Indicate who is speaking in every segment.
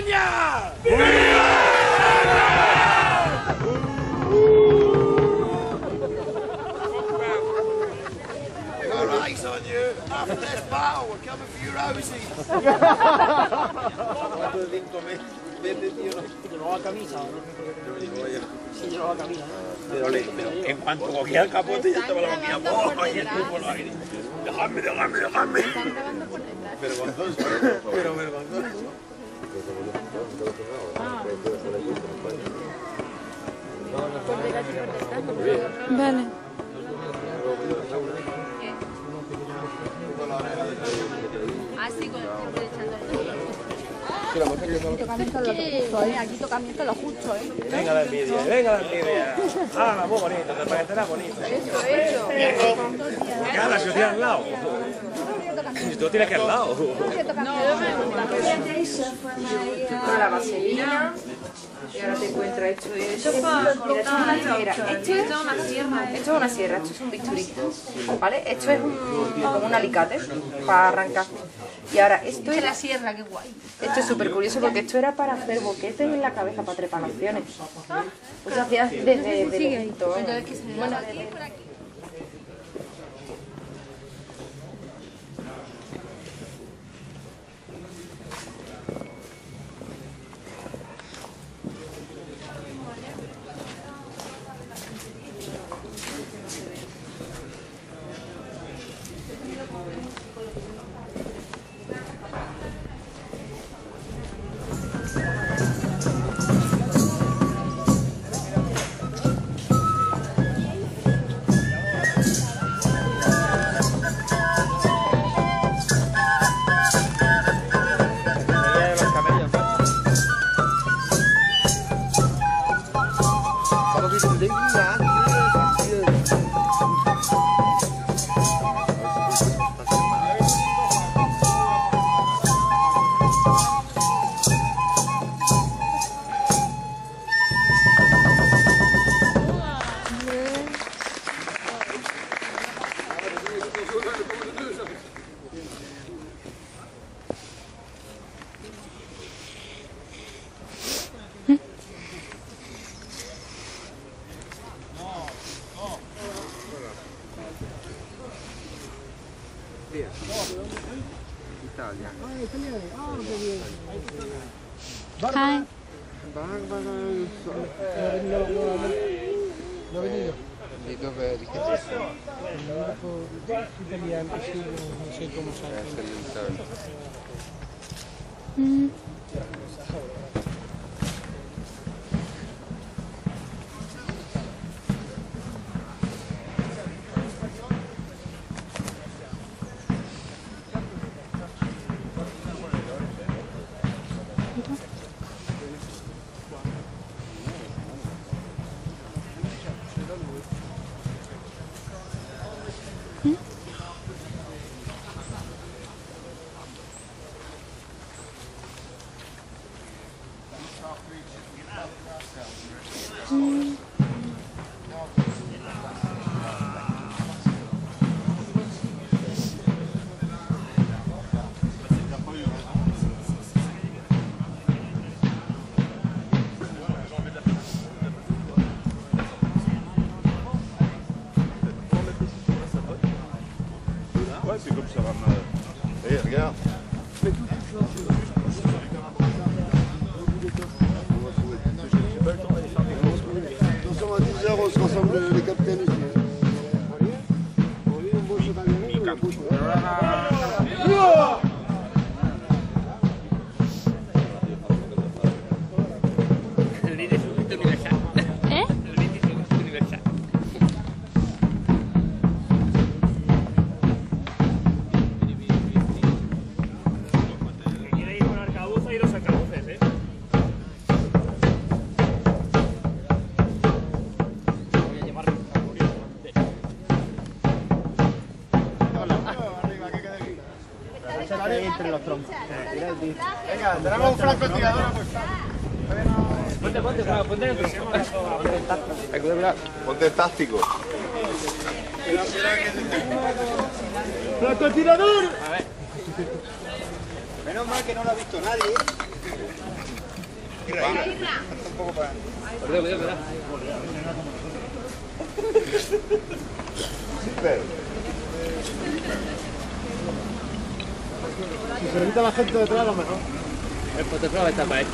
Speaker 1: España! All eyes on you. After this battle, we're coming for your houses.
Speaker 2: ¿Llevaba camisa o no? Sí, llevaba camisa.
Speaker 1: Pero en cuanto cogía el capote ya estaba la boquilla ¡oh! Y el cuerpo al aire. ¡Dejadme! Vergonzoso. Pero vergonzoso.
Speaker 3: Vale.
Speaker 4: Así con el tiempo
Speaker 5: Aquí tocamiento lo justo,
Speaker 2: Venga la envidia, Ah, muy bonito, te parecerá bonito.
Speaker 5: Eso.
Speaker 2: Cara, si lo tienes al lado. Si tú lo tienes aquí al lado.
Speaker 5: Con la vaselina. Y ahora te encuentras esto. Esto es una sierra, esto es un bisturí, ¿vale? Esto es como un alicate para arrancar. Y ahora esto es
Speaker 4: la sierra, qué guay.
Speaker 5: Esto es súper curioso porque esto era para hacer boquetes en la cabeza, para trepanaciones. Pues se hacía desde lejito. Bueno,
Speaker 4: por aquí.
Speaker 6: Italia.
Speaker 3: Italiani. Che bien.
Speaker 4: Hi.
Speaker 3: Dove venivo?
Speaker 6: Di dove di che sei?
Speaker 3: Italiano, sì, non so come sai.
Speaker 1: Ouais, c'est comme ça va me... Eh, regarde.
Speaker 6: Attention à 10h, on se rassemble les capitaines ici.
Speaker 2: Entre los troncos.
Speaker 6: Venga, tenemos un francotirador apuestado.
Speaker 2: Ponte en el tronco.
Speaker 1: Ponte el táctico.
Speaker 6: ¡Francotirador!
Speaker 2: A ver.
Speaker 6: Menos mal que no lo ha visto nadie. Si se evita la gente detrás, a lo mejor.
Speaker 2: El fotoclub está para esto.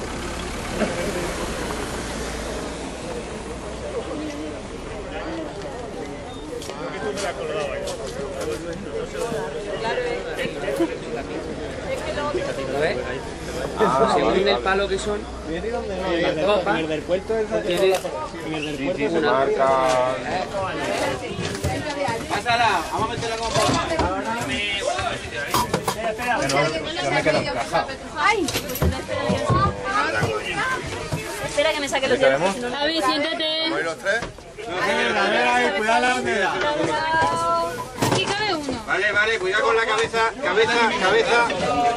Speaker 2: ¿Lo ves? Según el palo que son,
Speaker 1: Y el del puerto es
Speaker 2: tiene una marca.
Speaker 1: Pásala, vamos a meterla como
Speaker 6: Ya me queda encajado.
Speaker 4: ¡Ay! Espera que me saque los dedos. Javi, siéntate.
Speaker 6: ¿Vais los tres?
Speaker 1: Cuidado la bandera.
Speaker 4: Aquí cabe uno.
Speaker 1: Vale, vale, cuidado con la cabeza, cabeza.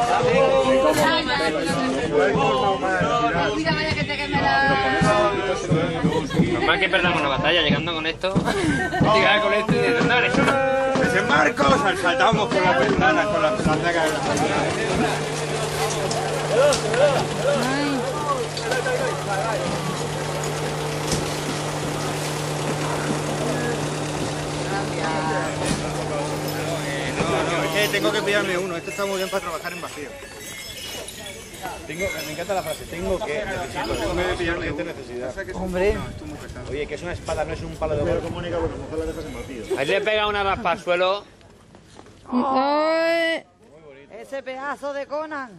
Speaker 4: Cuida, vaya que te queme la...
Speaker 2: Normal que perdamos la batalla llegando con esto. Llegar con esto y de dónde
Speaker 1: Ese Marcos, saltamos por las ventanas, con las placas. Es que tengo que pillarme uno, este está muy bien para trabajar en vacío. Me encanta la frase, tengo que pillarme esta necesidad.
Speaker 5: Hombre.
Speaker 1: Oye, que es una espada, no es un palo de oro. Comunica porque mejor la dejas en vacío.
Speaker 2: Ahí le pega una raspa al suelo.
Speaker 3: Ay,
Speaker 5: Ese pedazo de Conan.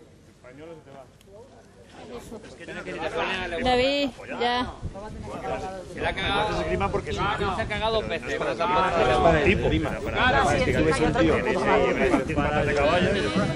Speaker 3: David, ya.
Speaker 2: Se la ha cagado. Se ha cagado dos veces. Cuando se ha
Speaker 1: Para tipo, para que ves un tío que se patas de caballo.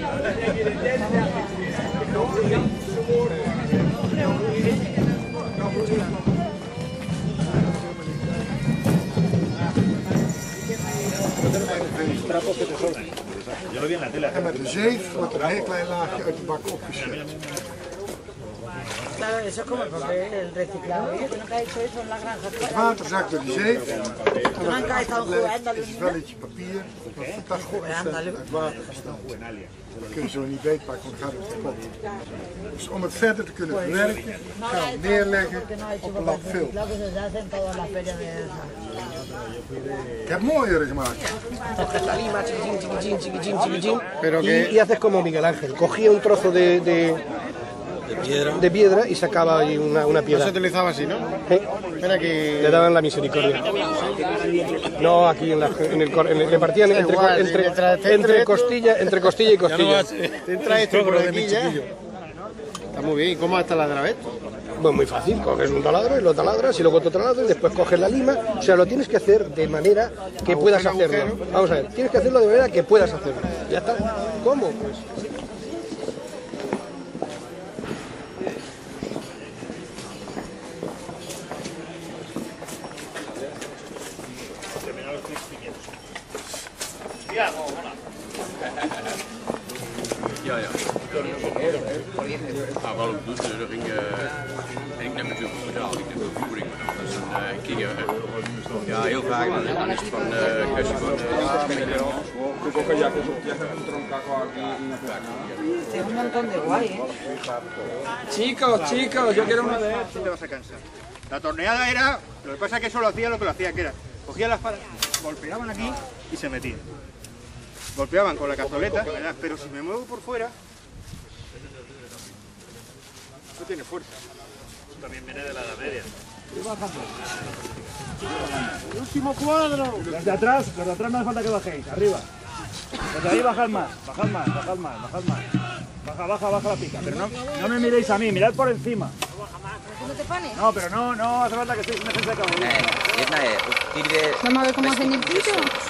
Speaker 1: Trapos que te sobran. Yo lo vi en la tele.
Speaker 6: En met de zeef wordt er een heel klein laagje uit de bak opgeschud.
Speaker 5: Claro, eso es como porque el reciclado. ¿Eh? ¿Tú nunca has hecho eso en la granja?
Speaker 6: Het water zakt door die zeef.
Speaker 5: ¿Tú nunca has estado jugando
Speaker 6: Het is een velletje papier. Dat is fantastisch uit het water gestapt. Dat kunnen ze nog niet beetpakken, want dan gaat het kapot. Dus om het verder te kunnen verwerken, gaan we het neerleggen op een lap film. Ik heb mooiere gemaakt.
Speaker 7: Pero y haces como Miguel Ángel, cogía un trozo de piedra y sacaba ahí una piedra.
Speaker 6: Se utilizaba así, ¿no?
Speaker 7: Espera que le daban la misericordia. No, aquí le partían entre costilla y costilla.
Speaker 6: Te entra esto por aquí ya. Está muy bien. ¿Y cómo está la vez?
Speaker 7: Pues muy fácil, coges un taladro y lo taladras y luego otro taladro y después coges la lima. O sea, lo tienes que hacer de manera que puedas hacerlo. Vamos a ver, tienes que hacerlo de manera que puedas hacerlo. Ya está. ¿Cómo? Pues...
Speaker 8: Ja. Wel op doen, er ging en ik neem natuurlijk ook gedaan, ik neem ook voering gedaan. Dat is een keer, ja, heel vaak, dan is het van kwestie van
Speaker 5: Es un montón de guay, ¿eh?
Speaker 1: Chicos, yo quiero una de estas. Te vas a cansar. La torneada era, lo que pasa es que eso lo hacía lo que lo hacía, que era, cogían las palas, golpeaban aquí y se metían. Golpeaban con la cazoleta, ¿verdad? Pero si me muevo por fuera, no tiene fuerza. Eso también viene de la Edad Media.
Speaker 6: El último cuadro.
Speaker 1: Los de atrás no hace falta que bajéis, arriba. Los de ahí bajad más. Baja la pica. Pero no me miréis a mí, mirad por encima.
Speaker 4: ¿No te pones?
Speaker 1: No, pero no hace falta que estéis en defensa de caballo.
Speaker 3: Vamos a ver cómo hacen el pito.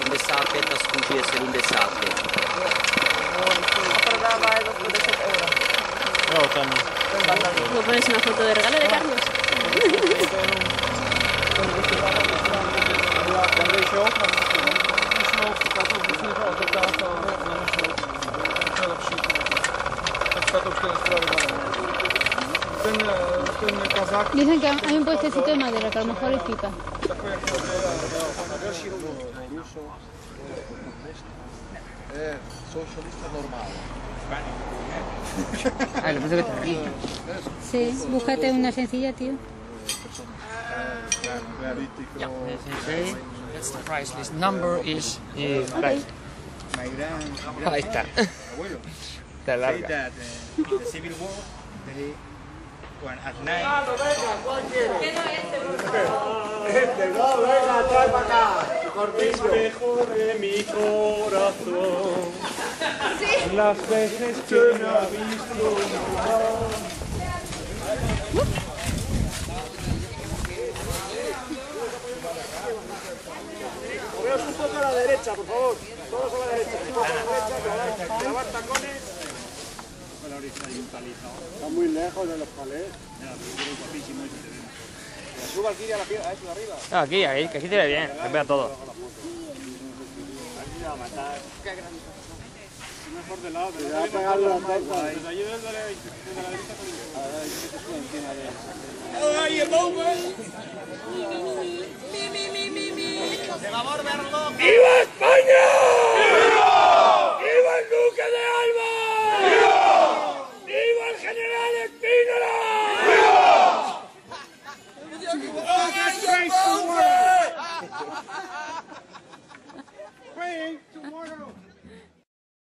Speaker 4: ¿No pones una foto de regalo de Carlos?
Speaker 3: Dicen que hay un puestecito de madera que a lo mejor les pica.
Speaker 6: socialista normal.
Speaker 2: Ah, lo pienso que está aquí.
Speaker 3: Sí, búscate una sencilla, tío.
Speaker 2: Yeah, that's the price list. Number is... Right.
Speaker 1: My grand
Speaker 2: Ahí está.
Speaker 1: abuelo
Speaker 2: Está
Speaker 1: said
Speaker 2: larga.
Speaker 1: that in the Civil War, they, when at night,
Speaker 9: Espejo de mi corazón, las veces que me ha visto
Speaker 7: Moveos un poco a la derecha, por favor. Todos a la derecha. Clavar tacones.
Speaker 6: Está muy lejos de los palés.
Speaker 7: Suba aquí a la piedra, a eso de arriba.
Speaker 2: No, aquí, que aquí se ve bien, se vea todo.
Speaker 9: mejor de lado.
Speaker 6: Te va a pegar la teta.
Speaker 9: Desde allí desde la derecha.
Speaker 7: ¡Ay, el bomba!
Speaker 9: Se va a volver loco.
Speaker 7: ¡Viva